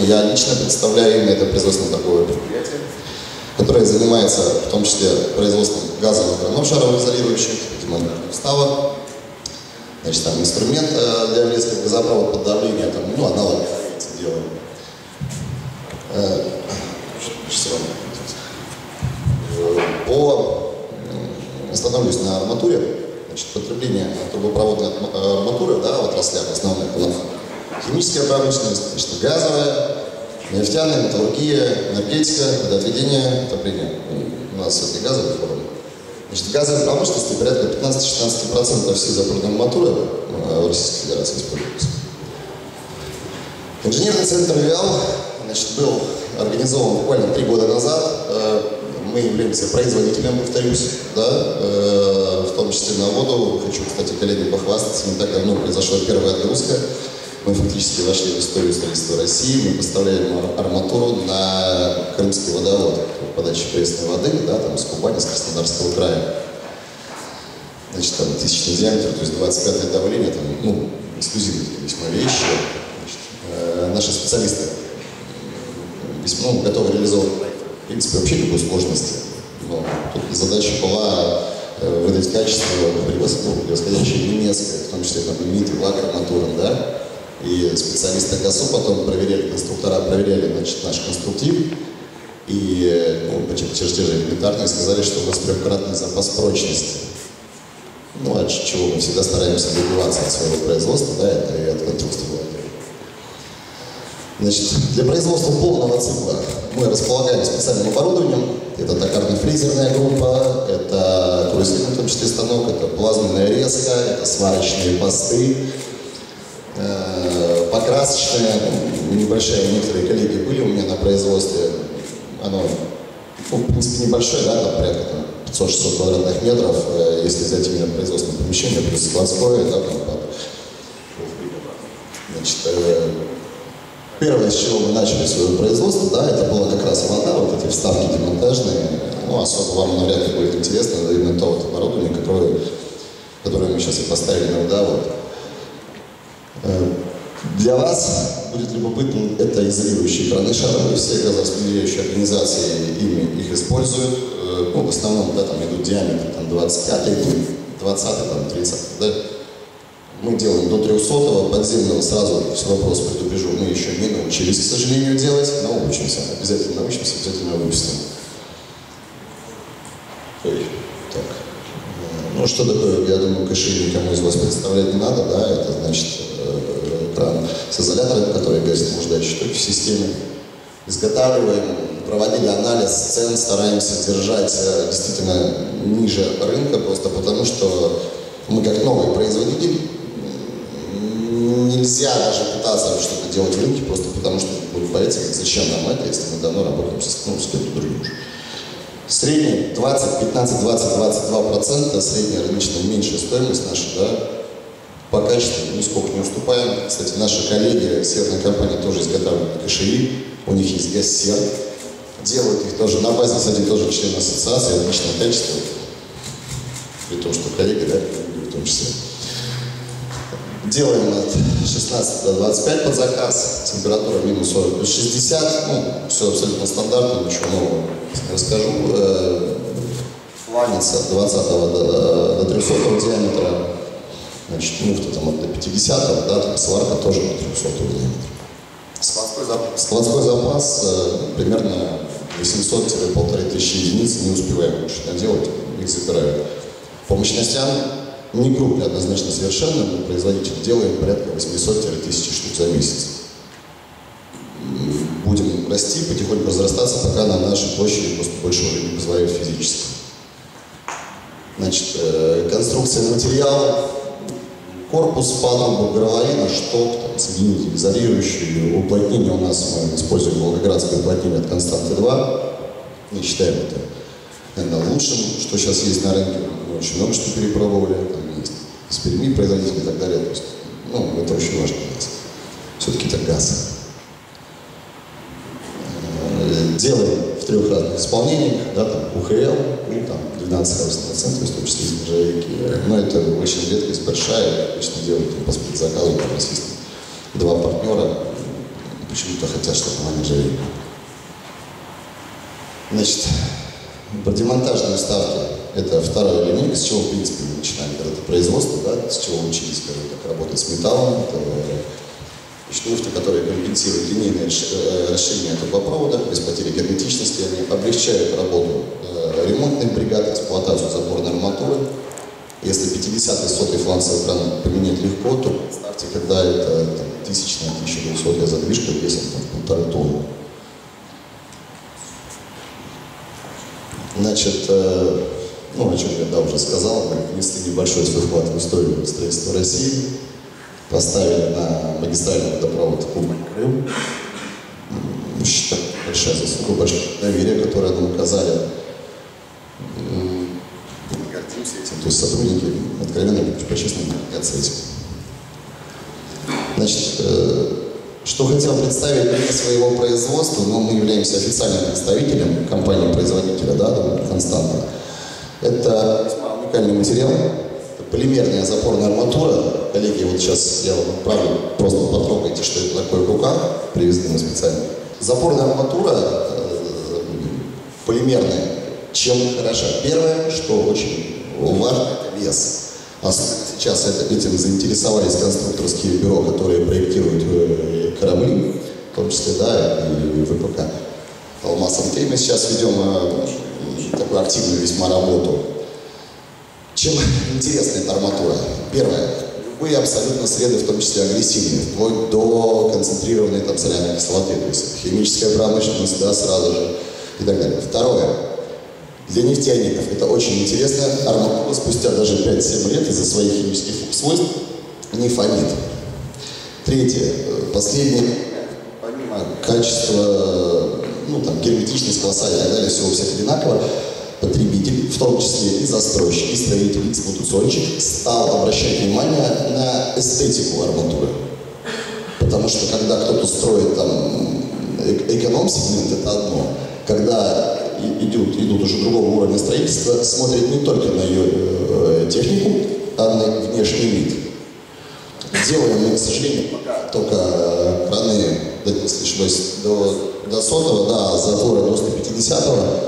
я лично представляю, именно это производственно-торговое предприятие, которое занимается в том числе производством газовых кранов шароизолирующих, демонтажных вставок. Значит, там инструмент для влезки, газопровод под давлением, там, ну, аналог делаем. Остановлюсь на арматуре. Значит, потребление трубопроводной арматуры, да, в отраслях основных химическая промышленность, значит, газовая, нефтяная, металлургия, энергетика, водоотведение, отопление. У нас все-таки газовые формы. Значит, в газовой промышленности порядка 15-16% всей запорной арматуры в Российской Федерации используется. Инженерный центр ВИАЛ, значит, был организован буквально 3 года назад. Мы являемся производителем, повторюсь, да, в том числе на воду. Хочу, кстати, коллеги, похвастаться. Не так давно произошла первая отгрузка. Мы фактически вошли в историю строительства России. Мы поставляем арматуру на Крымский водовод, подачи пресной воды, да, там, с Кубани, с Краснодарского края. Значит, там 1000 диаметр, то есть 25 давление, там, ну, эксклюзивные весьма вещи. Значит, наши специалисты весьма готовы реализовывать, в принципе, вообще любой сложности. Но тут задача была выдать качество превосходящее немецкое, в том числе там лимиты, лак арматуры, да. И специалисты ГАСУ потом проверяли, конструктора проверяли, значит, наш конструктив. И по чертежи элементарные сказали, что у нас 3-кратный запас прочности. Ну, от чего мы всегда стараемся добиваться от своего производства, да, это и от конструкции владения. Значит, для производства полного цикла мы располагаем специальным оборудованием. Это токарно-фрезерная группа, это круизный, в том числе, станок, это плазменная резка, это сварочные посты, покрасочная, небольшая, некоторые коллеги были у меня на производстве. Оно, ну, в принципе, небольшое, да, там порядка 500-600 квадратных метров, если взять именно производственное помещение, плюс складское, да, там, значит, первое, с чего мы начали свое производство, да, это была как раз вода, вот эти вставки демонтажные. Ну, особо вам навряд ли будет интересно, это именно то вот оборудование, которое мы сейчас и поставили на водовод. Для вас будет любопытно, это изолирующие краны шаровые, все газораспределяющие организации ими их используют. Ну, в основном, да, там идут диаметры, там 25, 20, там 30, да. Мы делаем до 300-го, подземного сразу, все вопрос предупрежу, мы еще не научились, к сожалению, делать, но учимся, обязательно научимся, обязательно выучимся. Так. Ну, что такое, я думаю, КШИ никому из вас представлять не надо, да, это значит кран с изолятором, который гасит нуждающие штуки в системе. Изготавливаем, проводили анализ цен, стараемся держать действительно ниже рынка, просто потому что мы как новый производитель, нельзя даже пытаться что-то делать в рынке, просто потому что будут бояться, зачем нам это, если мы давно работаем с кем-то другим. Средний 20, 15, 20, 22%, средняя рыночная меньшая стоимость наша, да, по качеству нисколько не уступаем. Кстати, наши коллеги, северная компания, тоже изготавливают КШИ, у них есть ГАССЕР, делают их тоже на базе, кстати, тоже член ассоциации, отличное качество, при том, что коллеги, да, в том числе. Делаем от 16 до 25 под заказ, температура минус 40 плюс 60, ну, все абсолютно стандартно, ничего нового не расскажу. Планится от 20 до 300 диаметра, значит, муфта там от до 50, да, там сварка тоже до 300 диаметра. Складской запас примерно 800-1500 единиц, не успеваем больше наделать, их забирают. По мощностям не крупный однозначно совершенно, мы производитель делаем порядка 800-1000 штук за месяц. Будем расти, потихоньку разрастаться, пока на нашей площади просто больше уже не позволяет физически. Значит, конструкция материала, корпус, палуба, горловина, шток, соединитель изолирующий, уплотнение у нас мы используем волгоградское уплотнение от Константы 2. Мы считаем это, наверное, лучшим, что сейчас есть на рынке. Мы очень много что перепробовали, там есть из Перми производители и так далее. То есть, ну, это очень важно для нас. Все-таки это газ. Делаем в 3 разных исполнениях, да, там УХЛ, ну, там 12-18%, в том числе из нержавейки. Но это очень редкость большая, обычно делают по спецзаказу, у нас есть 2 партнера, почему-то хотят, чтобы она не ржавела. Значит, демонтажные вставки – это вторая линейка, с чего, в принципе, мы начинаем когда-то производство, да, с чего учились, как работать с металлом. Это штуфты, которые компенсируют линейное расширение трубопровода без потери герметичности, они облегчают работу ремонтных бригад, эксплуатацию запорной арматуры. Если 50-й, 100-й фланцевый кран поменять легко, то представьте, когда это 1000-я, 1200-я задвижка весит 1,5 тонны. Значит, о чем я уже сказал, мы внесли небольшой свой вклад в историю строительства России, поставили на магистральный водопровод Кубань-Крым. Считаю, большая заслуга, большое доверие, которое нам оказали. Гордимся этим. То есть сотрудники откровенно, по-честному, гордятся этим. Значит, что хотел представить для своего производства, но мы являемся официальным представителем компании-производителя, да, Константа. Это весьма уникальный материал, это полимерная запорная арматура. Коллеги, вот сейчас я вам отправлю, просто потрогайте, что это такое в руках, привезли мы специально. Запорная арматура полимерная, чем хороша? Первое, что очень важно, это вес. Особенно сейчас этим заинтересовались конструкторские бюро, которые проектируют корабли, в том числе, да, и ВПК. Алмаз-МТ мы сейчас ведем такую активную весьма работу. Чем интересна эта арматура? Первое. Любые абсолютно среды, в том числе агрессивные, вплоть до концентрированной там соляной кислоты, то есть химическая промышленность, да, сразу же, и так далее. Второе. Для нефтяников это очень интересно. Арматура спустя даже 5-7 лет из-за своих химических свойств не фонит. Третье. Последнее. Помимо качества, герметичность, класса и так далее, все у всех одинаково, потребитель, в том числе и застройщик, и строитель, и эксплуатационщик, стал обращать внимание на эстетику арматуры. Потому что когда кто-то строит там эконом-сегмент, это одно. Когда идут уже другого уровня строительства, смотрят не только на ее технику, а на внешний вид. Делаем мы, к сожалению, только краны, если ошибаюсь, до 100-го, да, затвора до 150-го.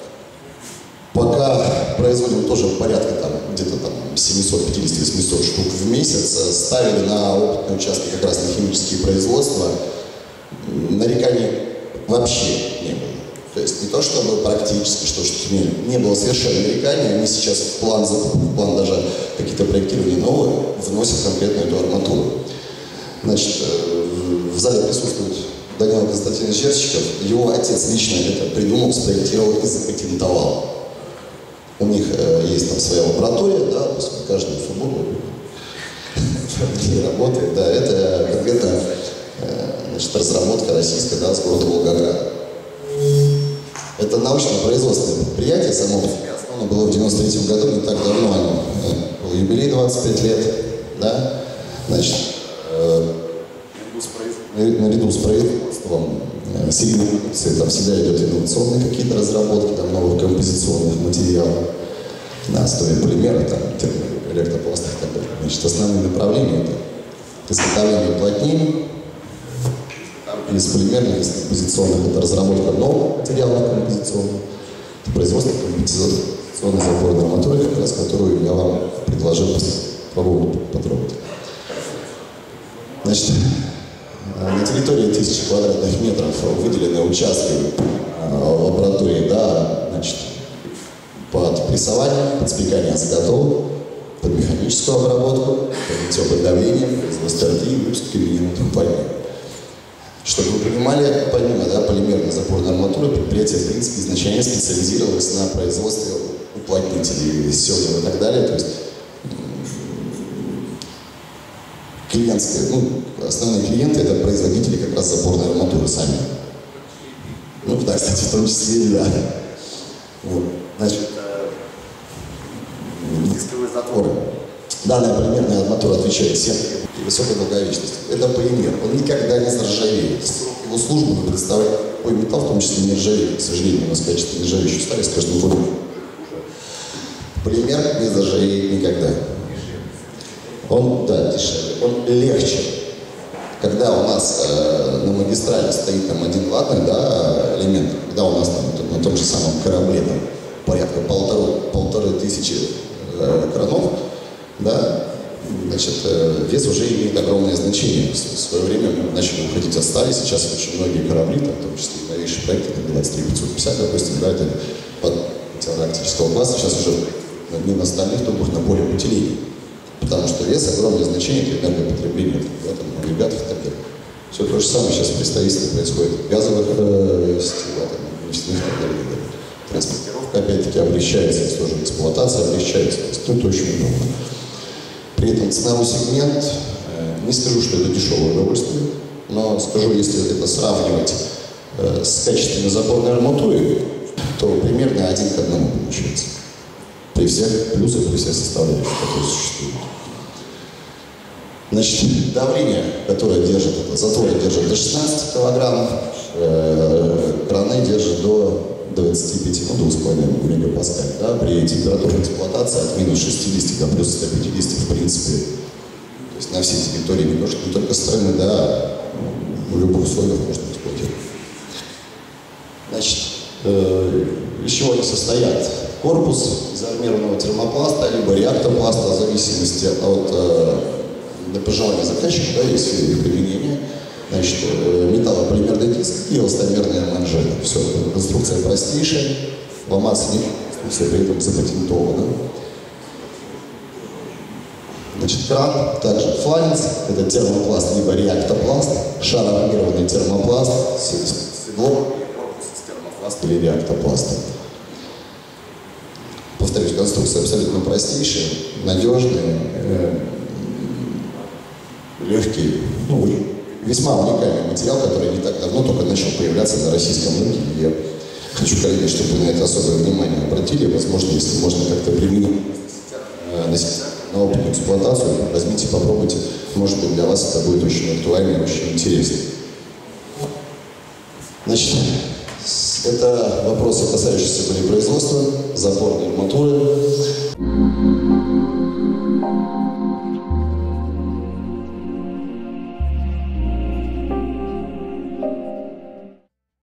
Пока производим тоже порядка там, где-то там 750-800 штук в месяц, ставили на опытные участки как раз на химические производства, нареканий вообще не было. То есть не то, чтобы практически что-то не было совершенно нареканий, они сейчас в план даже какие-то проектирования новые вносят конкретно эту арматуру. Значит, в зале присутствует Данил Константинович Жерщиков, его отец лично это придумал, спроектировал и запатентовал. У них есть там своя лаборатория, да, каждую субботу работает, да, это конкретно разработка российская, да, с города Волгограда. Это научно-производственное предприятие, само по себе основано было в 93-м году, не так давно оно был юбилей 25 лет, да, значит, наряду с производством серийной продукции там всегда идет инновационные какие-то разработки, там новых композиционных материалов на основе полимера, там, электропластов и так далее. Значит, основные направления это изготовление уплотнений, из полимерных, из композиционных, это разработка новых материалов композиционных, это производство композиционной запорной арматуры, как раз которую я вам предложил попробовать потрогать. Значит, на территории 1000 квадратных метров выделены участки лаборатории, да, значит, под прессование, под спекание заготовок, под механическую обработку, под теплое давление, производство РТИ и выпуск комбинированной компании. Чтобы вы понимали, помимо, да, полимерной запорной арматуры, предприятие, в принципе, изначально специализировалось на производстве уплотнителей, сёдел и так далее. То есть клиентские, основные клиенты это производители как раз запорной арматуры сами. Да, кстати, в том числе и да. Вот. Значит, дисковые затворы. Данная полимерная арматура отвечает всем и высокой долговечности. Это полимер, он никогда не заржавеет. Срок его службы не представляет такой металл, в том числе не ржавеет. К сожалению, у нас качество нержавеющей стали с каждым годом. Полимер не заржавеет никогда. Он, да, дешевле, он легче. когда у нас на магистрали стоит там один ватный, да, элемент, когда у нас там на том же самом корабле там порядка полторы тысячи кранов, да, значит, вес уже имеет огромное значение. В свое время мы начали уходить от стали, сейчас очень многие корабли, там, в том числе и новейшие проекты, как 23550, допустим, да, это под арктического класса, сейчас уже не на стальных трубах, на полипутилене. Потому что вес огромное значение для энергопотребления, да, там, агрегатов и так далее. Все то же самое сейчас при строительстве происходит в газовых сетях, нефтяных и так далее. Транспортировка опять-таки облегчается, тоже эксплуатация облегчается, то есть это очень удобно. При этом ценовой сегмент, не скажу, что это дешевое удовольствие, но скажу, если это сравнивать с качественной запорной арматурой, то примерно 1 к 1 получается. При всех плюсах, при всех составляющих, которые существуют. Значит, давление, которое держит, это затворы держат до 16 килограммов, краны держат до 25, ну, 2,5 мегапаскаль, да, при температуре эксплуатации от минус 60 до плюс 150, в принципе, то есть на всей территории, не только страны, да, в любых условиях можно эксплуатировать. Значит, из чего они состоят? Корпус из армированного термопласта, либо реактопласта, в зависимости от пожелания заказчика, да, есть их применение. Значит, металлополимерный диск и эластомерная манжета. Все, конструкция простейшая, ломаться не все при этом запатентовано. Значит, кран, также фланец, это термопласт, либо реактопласт, шароармированный термопласт, седло, термопласт или реактопласт. Повторюсь, конструкция абсолютно простейшая, надежная, легкий, ну, весьма уникальный материал, который не так давно только начал появляться на российском рынке. Я хочу, коллеги, чтобы вы на это особое внимание обратили. Возможно, если можно как-то применить на опытную эксплуатацию, возьмите, попробуйте. Может быть, для вас это будет очень актуально и очень интересно. Значит, это вопросы, касающиеся производства, запорной арматуры.